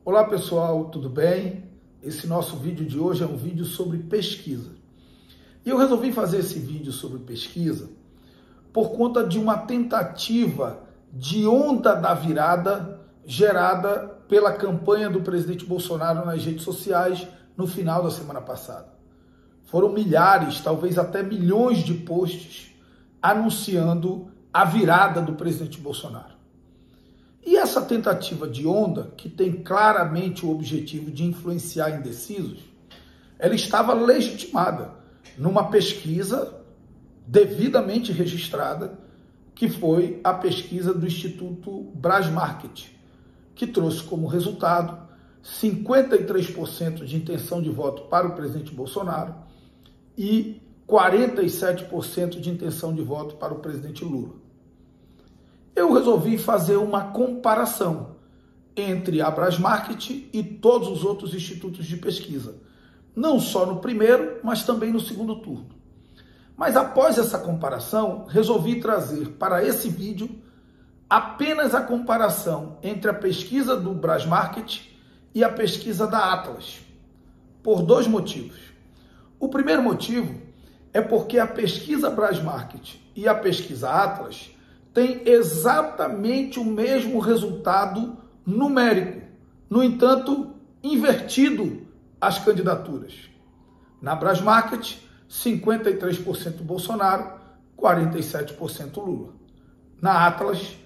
Olá pessoal, tudo bem? Esse nosso vídeo de hoje é um vídeo sobre pesquisa. E eu resolvi fazer esse vídeo sobre pesquisa por conta de uma tentativa de onda da virada gerada pela campanha do presidente Bolsonaro nas redes sociais no final da semana passada. Foram milhares, talvez até milhões de posts anunciando a virada do presidente Bolsonaro. E essa tentativa de onda, que tem claramente o objetivo de influenciar indecisos, ela estava legitimada numa pesquisa devidamente registrada, que foi a pesquisa do Instituto Brasmarket, que trouxe como resultado 53% de intenção de voto para o presidente Bolsonaro e 47% de intenção de voto para o presidente Lula. Eu resolvi fazer uma comparação entre a Brasmarket e todos os outros institutos de pesquisa, não só no primeiro, mas também no segundo turno. Mas após essa comparação, resolvi trazer para esse vídeo apenas a comparação entre a pesquisa do Brasmarket e a pesquisa da Atlas, por dois motivos. O primeiro motivo é porque a pesquisa Brasmarket e a pesquisa Atlas têm exatamente o mesmo resultado numérico, no entanto, invertido as candidaturas. Na Brasmarket, 53% Bolsonaro, 47% Lula. Na Atlas,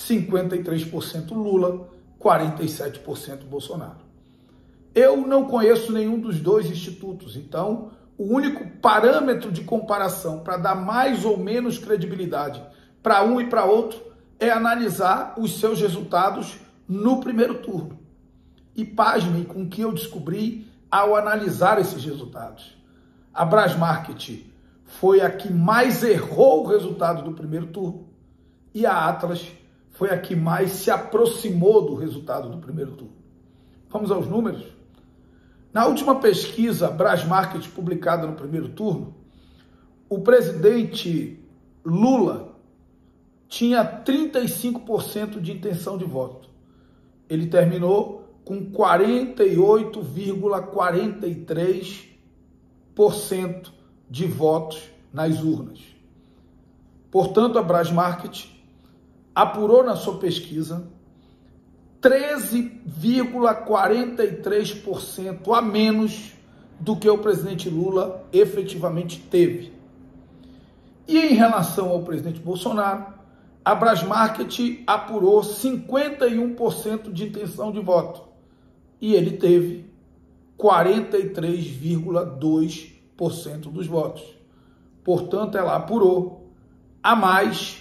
53% Lula, 47% Bolsonaro. Eu não conheço nenhum dos dois institutos, então o único parâmetro de comparação para dar mais ou menos credibilidade para um e para outro é analisar os seus resultados no primeiro turno. E pasmem com o que eu descobri ao analisar esses resultados. A Brasmarket foi a que mais errou o resultado do primeiro turno e a Atlas foi a que mais se aproximou do resultado do primeiro turno. Vamos aos números? Na última pesquisa Brasmarket publicada no primeiro turno, o presidente Lula tinha 35% de intenção de voto. Ele terminou com 48,43% de votos nas urnas. Portanto, a Brasmarket apurou na sua pesquisa 13,43% a menos do que o presidente Lula efetivamente teve. E em relação ao presidente Bolsonaro, a Brasmarket apurou 51% de intenção de voto e ele teve 43,2% dos votos. Portanto, ela apurou a mais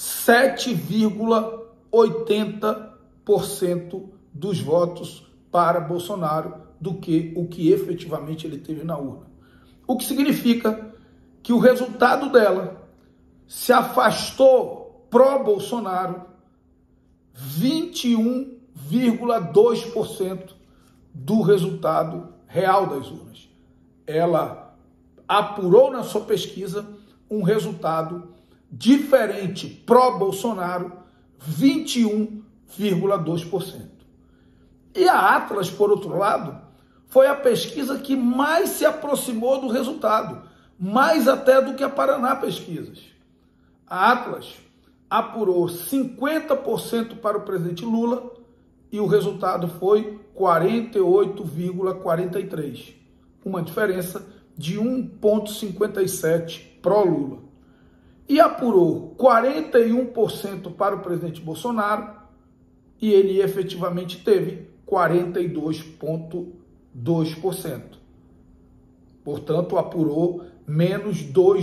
7,80% dos votos para Bolsonaro do que o que efetivamente ele teve na urna. O que significa que o resultado dela se afastou pró-Bolsonaro 21,2% do resultado real das urnas. Ela apurou na sua pesquisa um resultado diferente pró-Bolsonaro, 21,2%. E a Atlas, por outro lado, foi a pesquisa que mais se aproximou do resultado, mais até do que a Paraná Pesquisas. A Atlas apurou 50% para o presidente Lula e o resultado foi 48,43%, uma diferença de 1,57 pró-Lula. E apurou 41% para o presidente Bolsonaro e ele efetivamente teve 42,2%. Portanto, apurou menos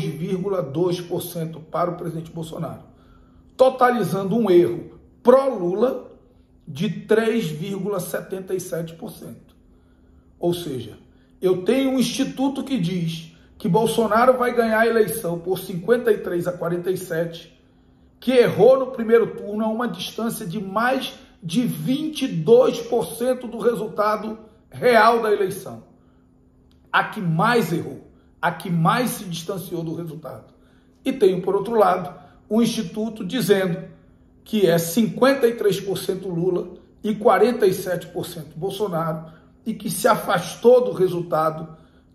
2,2% para o presidente Bolsonaro, totalizando um erro pró-Lula de 3,77%. Ou seja, eu tenho um instituto que diz que Bolsonaro vai ganhar a eleição por 53-47, que errou no primeiro turno a uma distância de mais de 22% do resultado real da eleição. A que mais errou, a que mais se distanciou do resultado. E tenho, por outro lado, um instituto dizendo que é 53% Lula e 47% Bolsonaro, e que se afastou do resultado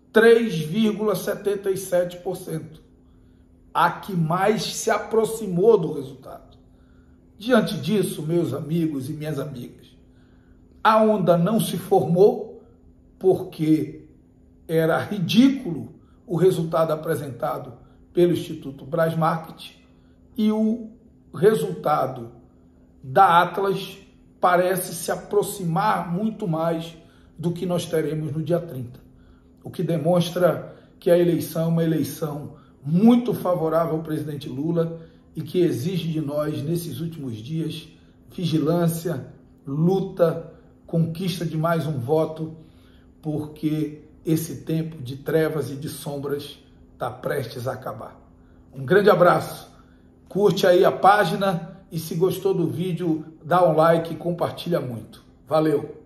3,77%. A que mais se aproximou do resultado. Diante disso, meus amigos e minhas amigas, a onda não se formou porque era ridículo o resultado apresentado pelo Instituto Brasmarket e o resultado da Atlas parece se aproximar muito mais do que nós teremos no dia 30, o que demonstra que a eleição é uma eleição muito favorável ao presidente Lula e que exige de nós, nesses últimos dias, vigilância, luta, conquista de mais um voto, porque esse tempo de trevas e de sombras está prestes a acabar. Um grande abraço, curte aí a página e se gostou do vídeo, dá um like e compartilha muito. Valeu!